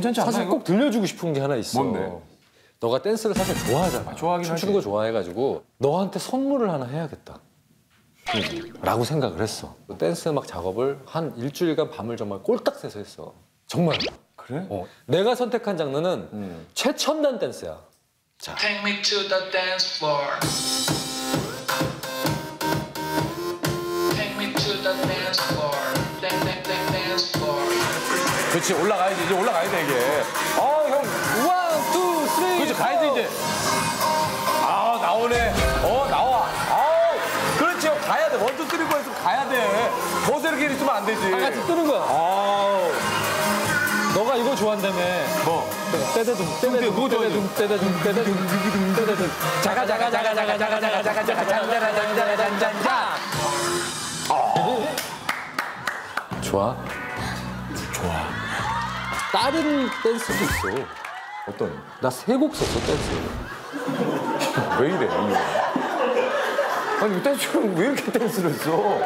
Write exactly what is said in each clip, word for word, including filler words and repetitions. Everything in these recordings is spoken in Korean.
괜찮지 않나, 사실 이거? 꼭 들려주고 싶은 게 하나 있어. 뭔데? 너가 댄스를 사실 좋아하잖아. 아, 좋아하긴 춤추는 하지. 거 좋아해가지고 너한테 선물을 하나 해야겠다. 라고 생각을 했어. 댄스 음악 작업을 한 일주일간 밤을 정말 꼴딱 새서 했어. 정말. 그래? 어. 내가 선택한 장르는 음. 최첨단 댄스야. 자. Take me to the dance floor. Take me to the dance floor. Dance, dance, dance, dance floor. 그렇지, 올라가야지. 이제 올라가야 돼, 이게. 어, 형. 원, 투, 쓰리. 그렇지, 가야지, 이제. 아, 나오네. 어, 나와. 아우. 그렇지, 형. 가야 돼. 원투 쓰리 포에서 가야 돼. 거기서 이렇게 있으면 안 되지. 다 같이 뜨는 거야. 아우. 너가 이거 좋아한다며. 뭐? 떼대둥, 떼대둥, 누구 좋아하지? 떼대둥, 떼대둥, 떼대둥, 떼대둥. 자가, 자가, 자가, 자가, 자가, 자가, 자가, 자가, 잔자라, 잔자라, 잔잔자. 좋아? 좋아. 다른 댄스도 있어. 어떤? 나 세 곡 썼어, 댄스. 왜 이래, 이거? 아니, 댄스는 왜 이렇게 댄스를 했어?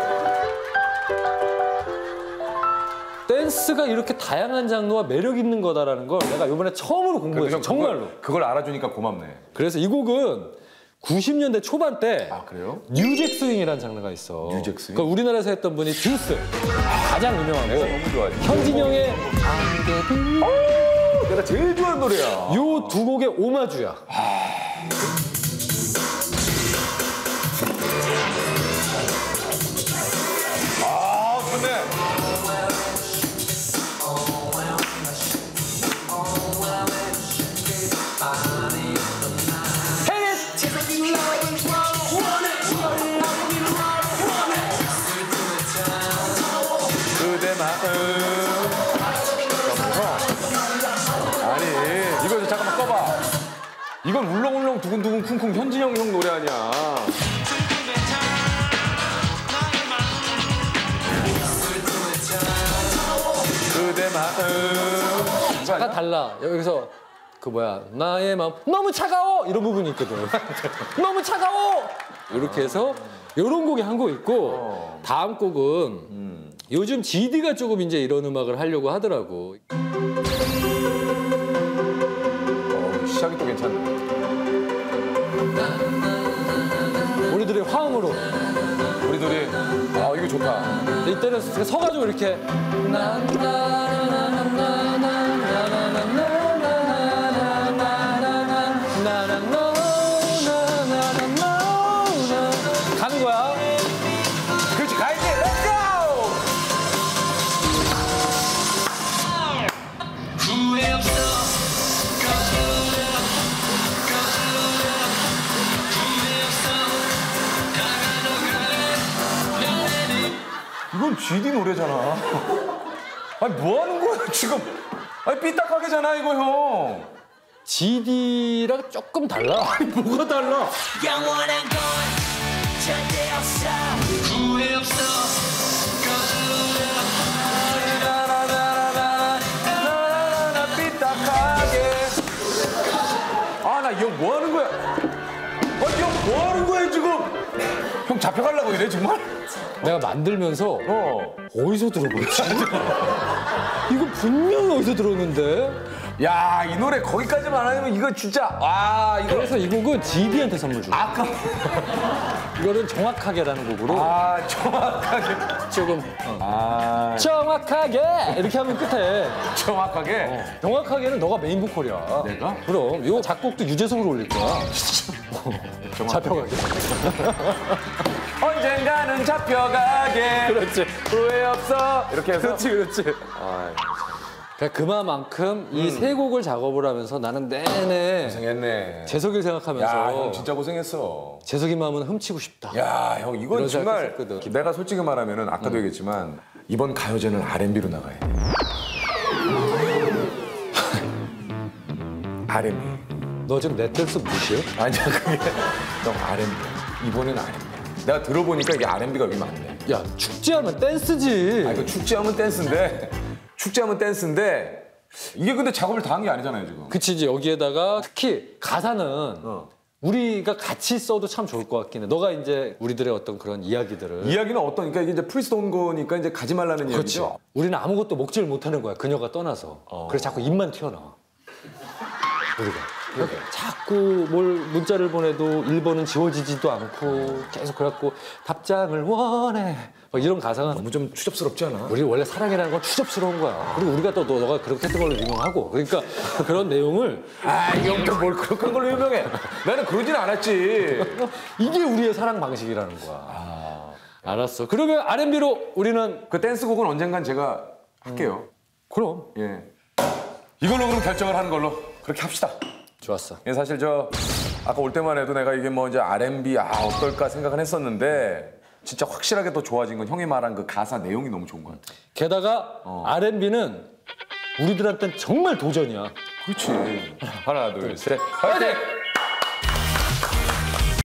댄스가 이렇게 다양한 장르와 매력 있는 거다라는 걸 내가 이번에 처음으로 공부했어. 형, 정말로. 그걸, 그걸 알아주니까 고맙네. 그래서 이 곡은 구십 년대 초반 때 아, 그래요? 뉴잭 스윙이라는 장르가 있어. 뉴잭 스윙? 그걸 우리나라에서 했던 분이 듀스. 가장 유명한 내가 거. 너무 좋아해. 현진영의 오, 내가 제일 좋아하는 노래야. 요 두 곡의 오마주야. 아, 좋네. 그대만은 아니 이거 잠깐만 꺼봐. 이건 울렁울렁 두근두근 쿵쿵 현진영 형 노래 아니야. 그대만은 약간 달라. 여기서 그 뭐야 나의 마음 너무 차가워 이런 부분이 있거든. 너무 차가워 이렇게 해서 이런 곡이 한 곡 있고 다음 곡은 요즘 지디가 조금 이제 이런 음악을 하려고 하더라고. 어, 시작이 또 괜찮네. 우리들의 화음으로 우리들이 아 이거 좋다. 이때는 서가지고 이렇게 가는 거야. 그렇지 가야지. Let's go. 후회 없어. 이건 지디 노래잖아. 아니 뭐 하는 거야 지금? 아니 삐딱하게잖아 이거 형. 지디랑 조금 달라. 아니 뭐가 달라? 영원한 건 절대 없어. 후회 없어. 나나나나나나나 삐딱하게. 아 나 이 형 뭐 하는 거야? 아니 이 형 뭐 하는 거야 지금? 형 잡혀가려고 이래 정말? 내가 만들면서 어. 어디서 들어봤지? 이거 분명히 어디서 들었는데? 야 이 노래 거기까지만 하면 이거 진짜 아 이거 그래서 이 곡은 지디한테 선물 줘. 아까 이거는 정확하게라는 곡으로 아 정확하게 조금 어. 아 정확하게 이렇게 하면 끝에 정확하게 정확하게는 너가 메인 보컬이야. 내가? 그럼 요 작곡도 유재석으로 올릴 거야. 잡혀가게. 언젠가는 잡혀가게 그렇지. 후회 없어 이렇게 해서 그렇지, 그렇지. 아, 그러니까 그만큼 이 세 곡을 작업을 하면서 나는 내내 고생했네. 재석이를 생각하면서 야, 형 진짜 고생했어. 재석이 마음은 훔치고 싶다. 야, 형 이건 이런 정말 생각했거든. 내가 솔직히 말하면은 아까도 얘기했지만 이번 가요제는 알앤비로 나가야 돼. 알앤비. 너 지금 내 댄스 무시해? 아니야, 그게 형 알앤비. 이번엔 알앤비. 내가 들어보니까 이게 알앤비가 여기 많네. 야, 축제하면 댄스지. 아, 이거 축제하면 댄스인데 축제하면 댄스인데 이게 근데 작업을 다 한 게 아니잖아요, 지금. 그치, 이제 여기에다가 특히 가사는 어. 우리가 같이 써도 참 좋을 것 같긴 해. 너가 이제 우리들의 어떤 그런 이야기들을. 이야기는 어떤, 그러니까 이게 이제 프리스트 온 거니까 이제 가지 말라는 그렇지. 이야기죠. 우리는 아무것도 먹지를 못하는 거야. 그녀가 떠나서. 어. 그래서 자꾸 입만 튀어나와. 우리가. 자꾸 뭘 문자를 보내도 일 번은 지워지지도 않고 계속 그래갖고 답장을 원해. 막 이런 가사가 너무 좀 추접스럽지 않아? 우리 원래 사랑이라는 건 추접스러운 거야. 그리고 우리가 또 너, 너가 그렇게 했던 걸로 유명하고. 그러니까 그런 내용을 아, 이 형도 뭘 그렇게 한 걸로 유명해. 나는 그러진 않았지. 이게 우리의 사랑 방식이라는 거야. 아, 알았어. 그러면 알앤비로 우리는 그 댄스곡은 언젠간 제가 할게요. 그럼 예. 이걸로 그럼 결정을 하는 걸로 그렇게 합시다. 좋았어. 예, 사실 저 아까 올 때만 해도 내가 이게 뭐 이제 알앤비 아 어떨까 생각은 했었는데 진짜 확실하게 더 좋아진 건 형이 말한 그 가사 내용이 너무 좋은 것 같아. 게다가 알앤비는 우리들한테는 정말 도전이야. 그렇지. 하나, 둘, 셋. 화이팅!